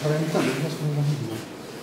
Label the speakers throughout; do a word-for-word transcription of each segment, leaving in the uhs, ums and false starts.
Speaker 1: Ja, vänta, det måste vara himla.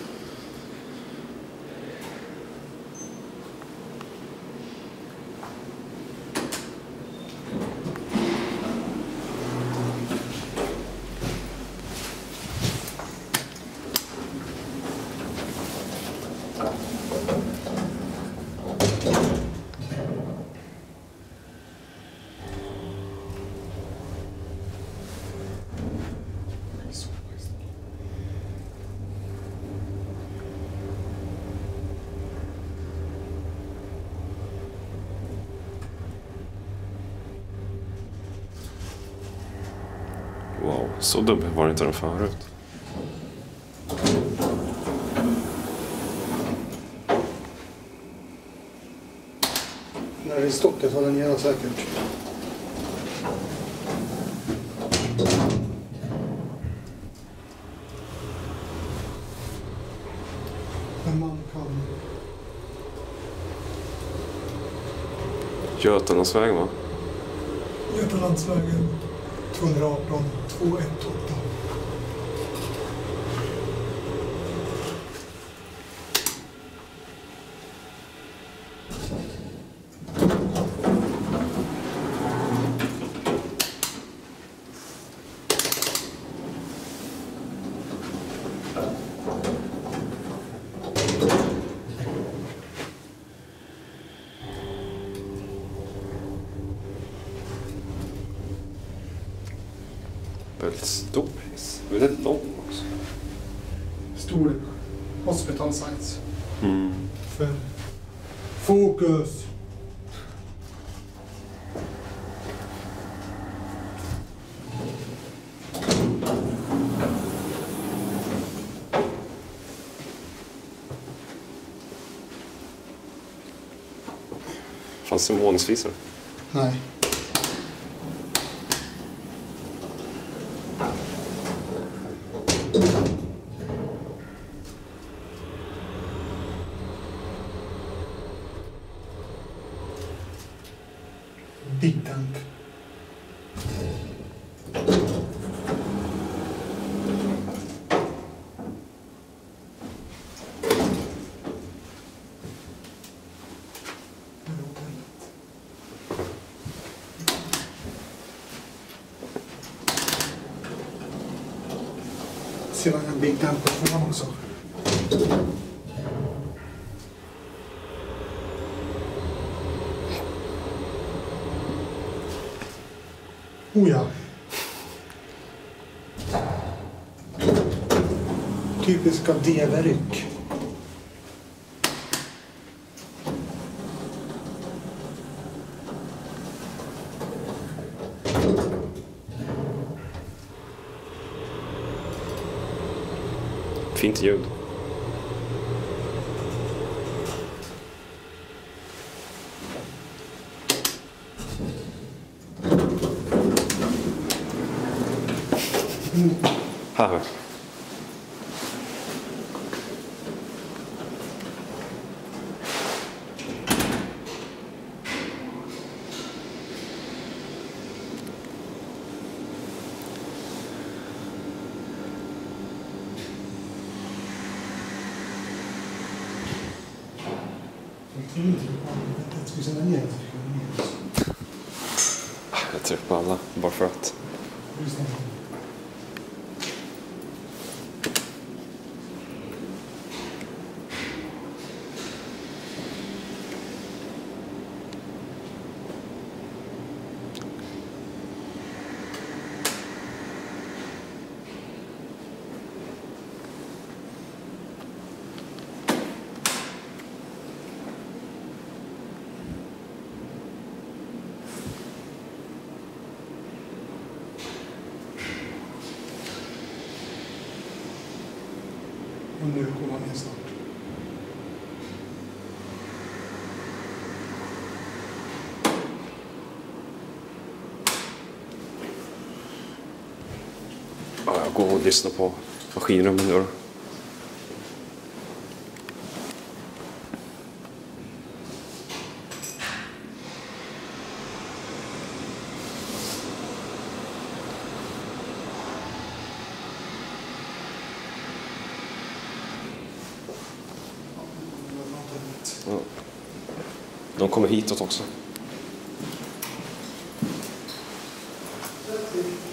Speaker 2: Wow, så dum var det inte den förut.
Speaker 1: När det är stocket har den gärna säkert. Men man kan...
Speaker 2: Götalandsvägen, va?
Speaker 1: Götalandsvägen tvåhundraarton tvåhundraåttioåtta.
Speaker 2: Väldigt stor hiss. Väldigt lång också.
Speaker 1: Stor hospital size.
Speaker 2: Mm.
Speaker 1: För fokus.
Speaker 2: Fanns det månadsvisare?
Speaker 1: Nej. Big tank. Se vad en big tank på fram också. Oh ja. Typiska deveryck.
Speaker 2: Fint ljud.
Speaker 1: Mm.
Speaker 2: Här. Jag trycker på alla, bara för att.
Speaker 1: Och nu går man in snart.
Speaker 2: Ja, jag går och lyssnar på maskinrummen nu då. Ja. De kommer hitåt också.